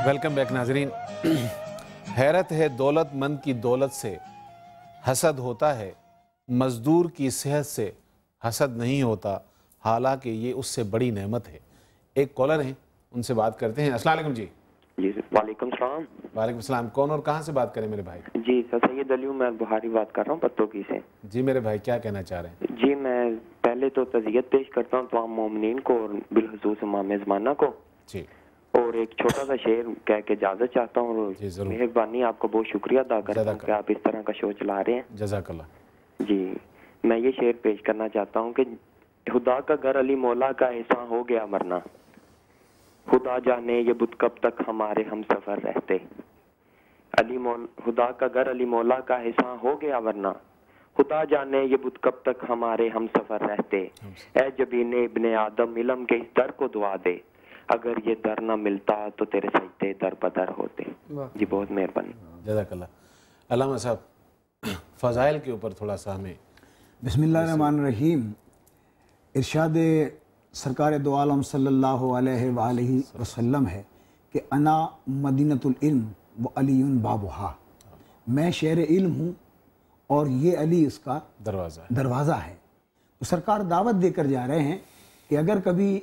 Welcome back ناظرین. حیرت ہے دولت مند کی دولت سے حسد ہوتا ہے، مزدور کی صحت سے حسد نہیں ہوتا، حالانکہ یہ اس سے بڑی نعمت ہے. ایک کالر ہیں، ان سے بات کرتے ہیں. السلام علیکم. جی جی وعلیکم السلام. وعلیکم السلام. کون اور کہاں سے بات کریں میرے بھائی؟ جی سر سید علی میں بہاری بات کر رہا ہوں پتوکی سے. جی میرے بھائی کیا کہنا چاہ رہے ہیں؟ جی میں پہلے تو تعزیت پیش کرتا ہوں تمام مومنین کو اور بالخصوص امام زمانہ کو. جی اور ایک چھوٹا سا شعر کہہ کے اجازت چاہتا ہوں. جی ضرور. مہربانی آپ کو بہت شکریہ ادا کرتا ہوں کہ آپ اس طرح کا شو چلا رہے ہیں. جزاک اللہ. جی میں یہ شعر پیش کرنا چاہتا ہوں کہ خدا کا گھر علی مولا کا ایسا ہو گیا ورنہ، خدا جانے یہ بت کب تک ہمارے ہم سفر رہتے. خدا کا گھر علی مولا کا ایسا ہو گیا ورنہ، خدا جانے یہ بت کب تک ہمارے ہم سفر رہتے. اے جبین ابن آدم علم کے اس در کو دعا دے، اگر یہ در نہ ملتا تو تیرے سجدے در بدر ہوتے. جی بہت مہربانی. جزاک اللہ. علامہ صاحب فضائل کے اوپر تھوڑا سا ہمیں. بسم اللہ الرحمن الرحیم. ارشاد سرکار دو عالم صلی اللہ علیہ وآلہ وسلم ہے کہ انا مدینۃ العلم و علی بابہا، میں شہر علم ہوں اور یہ علی اس کا دروازہ ہے. تو سرکار دعوت دے کر جا رہے ہیں کہ اگر کبھی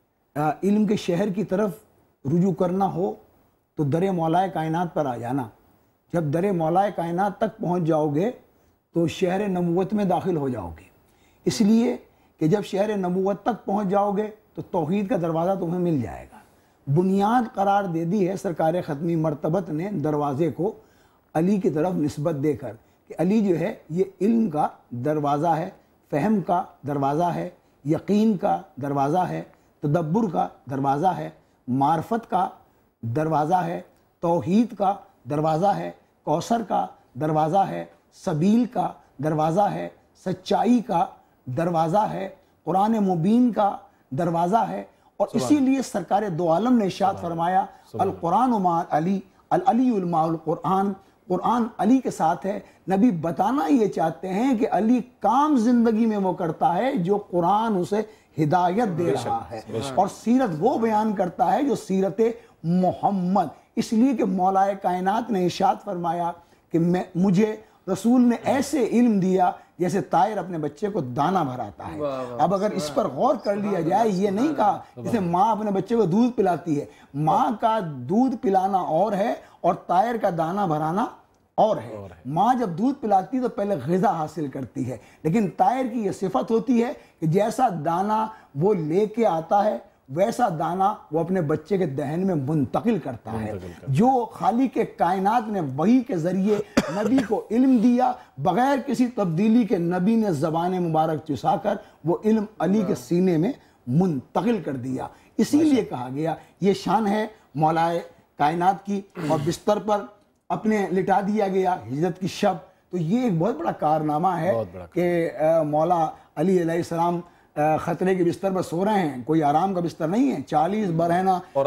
علم کے شہر کی طرف رجوع کرنا ہو تو در مولائے کائنات پر آ جانا. جب در مولائے کائنات تک پہنچ جاؤ گے تو شہر نبوت میں داخل ہو جاؤ گے. اس لیے کہ جب شہر نبوت تک پہنچ جاؤ گے تو توحید کا دروازہ تمہیں مل جائے گا. بنیاد قرار دے دی ہے سرکار ختمی مرتبت نے دروازے کو علی کی طرف نسبت دے کر کہ علی جو ہے یہ علم کا دروازہ ہے، فہم کا دروازہ ہے، یقین کا دروازہ ہے، تدبر کا دروازہ ہے، معرفت کا دروازہ ہے، توحید کا دروازہ ہے، کوثر کا دروازہ ہے، سبیل کا دروازہ ہے، سچائی کا دروازہ ہے، قرآن مبین کا دروازہ ہے. اور اسی لیے سرکار دو عالم نے ارشاد فرمایا القرآن مع علی، العلی مع القرآن، قرآن علی کے ساتھ ہے. نبی بتانا یہ چاہتے ہیں کہ علی کام زندگی میں وہ کرتا ہے جو قرآن اسے ہدایت دے رہا ہے، اور سیرت وہ بیان کرتا ہے جو سیرت محمد. اس لیے کہ مولا کائنات نے ارشاد فرمایا کہ مجھے رسول نے ایسے علم دیا جیسے طائر اپنے بچے کو دانہ بھراتا ہے. اب اگر اس پر غور کر لیا جائے، یہ نہیں کہا جیسے ماں اپنے بچے کو دودھ پلاتی ہے، ماں کا دودھ پلانا اور ہے اور طائر کا دانہ بھرانا اور ہے. ماں جب دودھ پلاتی ہے تو پہلے غذا حاصل کرتی ہے، لیکن طائر کی یہ صفت ہوتی ہے کہ جیسا دانہ وہ لے کے آتا ہے ویسا دانہ وہ اپنے بچے کے دہن میں منتقل کرتا ہے. جو خالق کائنات نے وحی کے ذریعے نبی کو علم دیا، بغیر کسی تبدیلی کے نبی نے زبان مبارک چسا کر وہ علم علی کے سینے میں منتقل کر دیا. اسی لیے کہا گیا یہ شان ہے مولا کائنات کی. اور بستر پر اپنے لٹا دیا گیا ہجرت کی شب. تو یہ ایک بہت بڑا کارنامہ ہے کہ مولا علی علیہ السلام خطرے کے بستر پر سو رہے ہیں. کوئی آرام کا بستر نہیں ہے. 40 برہنہ اور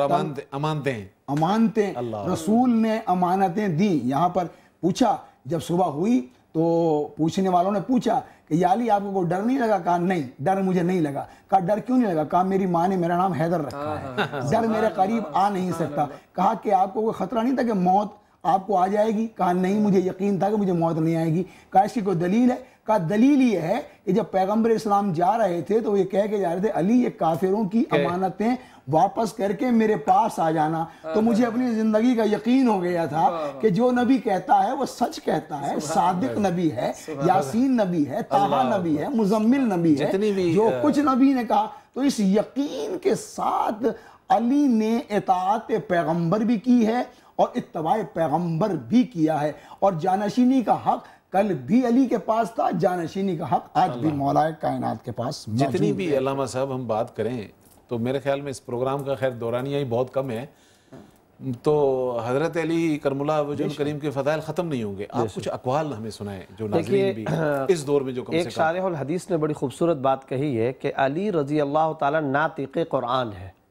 امانتیں رسول نے امانتیں دی. یہاں پر پوچھا جب صبح ہوئی تو پوچھنے والوں نے پوچھا کہ یا علی آپ کو کوئی ڈر نہیں لگا؟ کہا نہیں ڈر مجھے نہیں لگا. کہا ڈر کیوں نہیں لگا؟ کہا میری ماں نے میرا نام حیدر رکھا ہے، ڈر میرے قریب آ نہیں سکتا. کہا کہ آپ کو کوئی خطرہ نہیں تھا کہ موت آپ کو آ جائے گی؟ کہا نہیں مجھے یقین تھا کہ مجھے موت نہیں آئے گی. کہا اس کی کوئی دلیل ہے؟ کہا دلیل یہ ہے کہ جب پیغمبر اسلام جا رہے تھے تو یہ کہہ کے جا رہے تھے علی یہ کافروں کی امانتیں واپس کر کے میرے پاس آ جانا. تو مجھے اپنی زندگی کا یقین ہو گیا تھا کہ جو نبی کہتا ہے وہ سچ کہتا ہے. صادق نبی ہے، یاسین نبی ہے، طٰہٰ نبی ہے، مزمل نبی ہے، جو کچھ نبی نے کہا. تو اس یقین کے ساتھ علی نے اطاعت پیغمبر بھی کی ہے اور اتباع پیغمبر بھی کیا ہے. اور جانشینی کا حق کل بھی علی کے پاس تھا، جانشینی کا حق آج بھی مولا کائنات کے پاس موجود ہے. جتنی بھی علامہ صاحب ہم بات کریں تو میرے خیال میں اس پروگرام کا خیر دورانیہ ہی بہت کم ہے، تو حضرت علی کرم اللہ وجہ کریم کے فضائل ختم نہیں ہوں گے. آپ کچھ اقوال ہمیں سنائیں جو ناظرین بھی اس دور میں جو کم سے کم. ایک شارح الحدیث نے بڑی خوبصورت بات کہی ہے کہ علی رضی اللہ تعالیٰ ناطق قرآن ہے.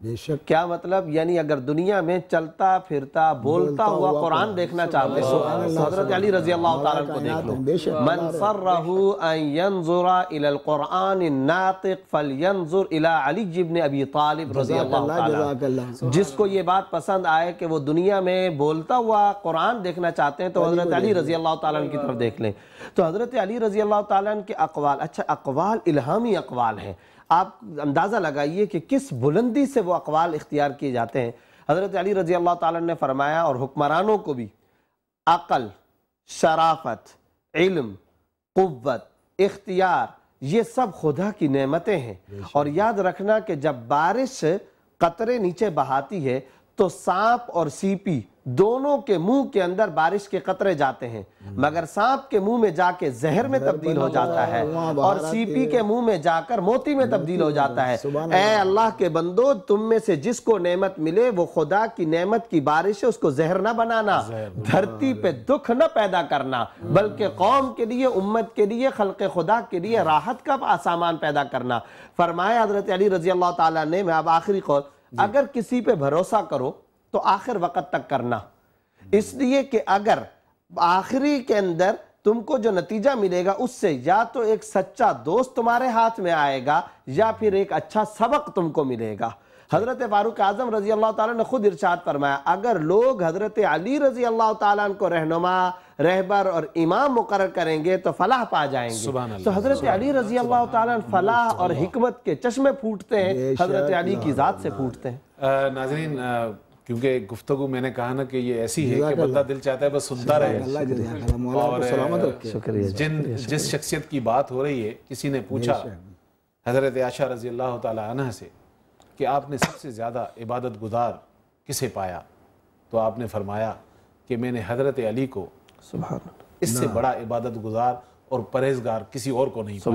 بے شک کیا مطلب؟ یعنی اگر دنیا میں چلتا پھرتا بولتا ہوا قرآن دیکھنا چاہتے ہو تو حضرت علی رضی اللہ تعالیٰ کو دیکھ لو. من سرہ ان ینظر الی القرآن الناطق فلینظر الی علی بن ابی طالب رضی اللہ تعالیٰ. جس کو یہ بات پسند آئے کہ وہ دنیا میں بولتا ہوا قرآن دیکھنا چاہتے ہیں تو حضرت علی رضی اللہ تعالیٰ کی طرف دیکھ لیں. تو حضرت علی رضی اللہ تعالیٰ کے اقوال، اچھا اقوال الہامی اقوال ہیں، آپ اندازہ لگائیے کہ کس بلندی سے وہ اقوال اختیار کیے جاتے ہیں. حضرت علی رضی اللہ تعالیٰ نے فرمایا، اور حکمرانوں کو بھی، عقل، شرافت، علم، قوت، اختیار، یہ سب خدا کی نعمتیں ہیں. اور یاد رکھنا کہ جب بارش قطرے نیچے بہاتی ہے تو سانپ اور سیپی دونوں کے منہ کے اندر بارش کے قطرے جاتے ہیں، مگر سانپ کے منہ میں جا کے زہر میں تبدیل ہو جاتا ہے اور سیپی کے منہ میں جا کر موتی میں تبدیل ہو جاتا ہے. اے اللہ کے بندو، تم میں سے جس کو نعمت ملے وہ خدا کی نعمت کی بارش ہے، اس کو زہر نہ بنانا، دھرتی پہ دکھ نہ پیدا کرنا، بلکہ قوم کے لیے، امت کے لیے، خلق خدا کے لیے راحت کا سامان پیدا کرنا. فرمایا حضرت علی رضی اللہ تعالیٰ نے، میں اب آخری قول، اگر کسی پہ بھروسہ کرو تو آخر وقت تک کرنا، اس لیے کہ اگر آخری کے اندر تم کو جو نتیجہ ملے گا اس سے یا تو ایک سچا دوست تمہارے ہاتھ میں آئے گا یا پھر ایک اچھا سبق تم کو ملے گا. حضرت فاروق اعظم رضی اللہ تعالیٰ نے خود ارشاد فرمایا، اگر لوگ حضرت علی رضی اللہ تعالیٰ کو رہنما، رہبر اور امام مقرر کریں گے تو فلاح پا جائیں گے. تو حضرت علی رضی اللہ تعالیٰ فلاح اور حکمت کے چشمے پھوٹتے ہیں، حضرت علی کی ذات سے پھوٹتے ہیں. ناظرین، کیونکہ گفتگو میں نے کہا نا کہ یہ ایسی ہے کہ بندہ دل چاہتا ہے بس سنتا رہے. اور جس شخصیت کی بات ہو رہی ہے، کسی نے پوچھا حضرت عائشہ رضی اللہ تعالیٰ عنہ سے کہ آپ نے سب سے زیادہ عبادت گزار کسے پایا، تو آپ نے فرمایا کہ میں نے حضرت علی کو اس سے بڑا عبادت گزار اور پرہیزگار کسی اور کو نہیں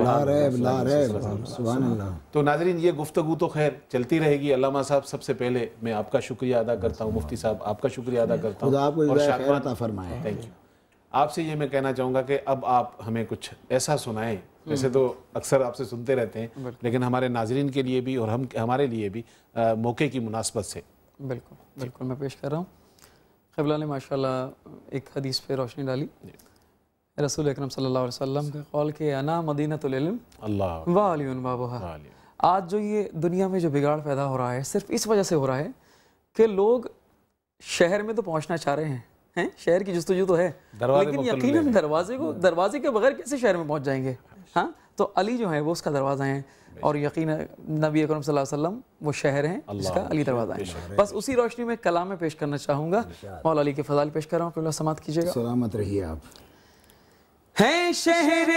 پایا. تو ناظرین، یہ گفتگو تو خیر چلتی رہے گی. علامہ صاحب، سب سے پہلے میں آپ کا شکریہ ادا کرتا ہوں، مفتی صاحب آپ کا شکریہ ادا کرتا ہوں، اور تھینک یو. آپ سے یہ میں کہنا چاہوں گا کہ اب آپ ہمیں کچھ ایسا سنائیں. ویسے تو اکثر آپ سے سنتے رہتے ہیں، لیکن ہمارے ناظرین کے لیے بھی اور ہمارے لیے بھی موقع کی مناسبت سے. بالکل میں پیش کر رہا ہوں. قبلہ نے ماشاءاللہ ایک حدیث پہ روشنی ڈالی. رسول اکرم صلی اللہ علیہ وسلم کا قول کہ انا مدینۃ العلم وعلی بابھا. آج جو یہ دنیا میں جو بگاڑ پیدا ہو رہا ہے صرف اس وجہ سے ہو رہا ہے کہ لوگ شہر میں تو پہنچنا چاہ رہے ہیں، شہر کی جستجو تو ہے، لیکن یقیناً دروازے کے بغیر کیسے شہر میں پہنچ جائیں گے. ہاں، تو علی جو ہے وہ اس کا دروازہ ہیں، اور یقیناً نبی اکرم صلی اللہ علیہ وسلم وہ شہر ہیں جس کا علی دروازہ ہے. بس اسی روشنی میں کلام میں پیش کرنا چاہوں گا. مولا علی کے فضائل پیش کر رہا ہوں، قبلہ سماعت کیجیے گا. سلامت رہیے آپ. ہے شہر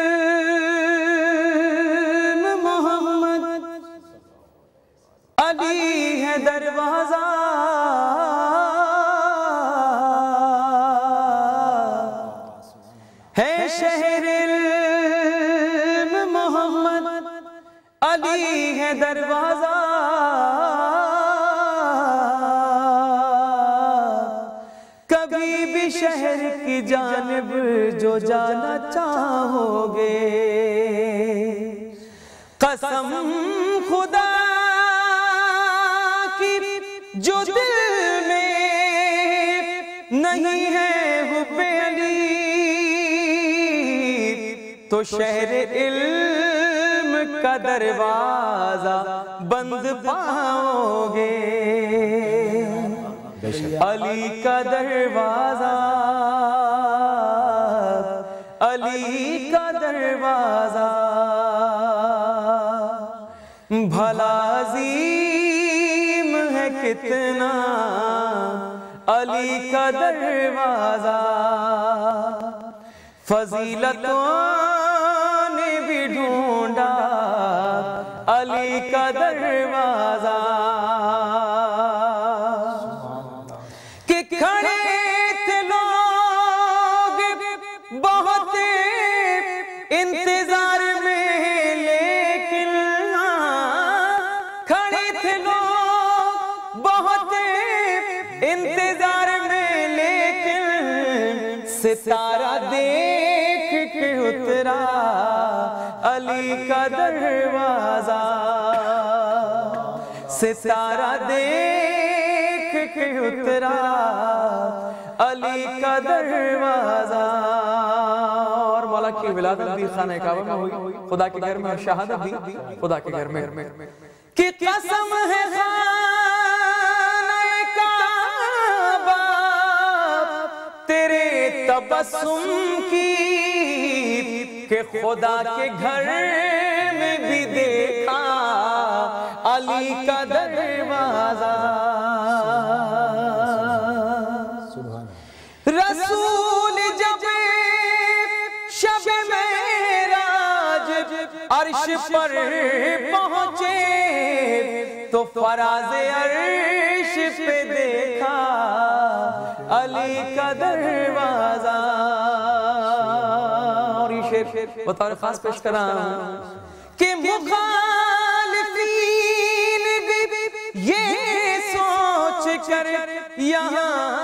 محمد علی ہے دروازہ، ہے شہر محمد علی ہے دروازہ. کبھی بھی شہر کی جانب جو جانا چاہو گے، قسم خدا کی جو دل میں نہیں ہے حب علی، تو شہر علم کا دروازہ بند پاؤ گے. علی کا دروازہ، علی کا دروازہ بھلا عظیم ہے کتنا، علی کا دروازہ. فضیلتوں نے بھی ڈھونڈا علی کا دروازہ، کہ کھڑے تھے لوگ بہت انتظار میں، لیکن کھڑے تھے لوگ بہت انتظار میں، لیکن ستارہ دیکھ کے اترا علی کا دروازہ. ستارہ دیکھ کے اترا علی کا دروازہ. اور مولا کی ولادت بھی خانہ کعبہ میں ہوئی, خدا کے گھر میں, اور شہادت بھی خدا کے گھر میں. کہ قسم ہے خانہ کعبہ تیرے تبسم کی, کہ خدا کے گھر میں بھی دیکھا علی کا دروازہ. رسول جب شب معراج عرش پر پہنچے تو فراز عرش پہ دیکھا علی کا دروازہ. اور یہ شعر بطور خاص پیش کرا کہ مخالفین بھی یہ سوچ کر یہاں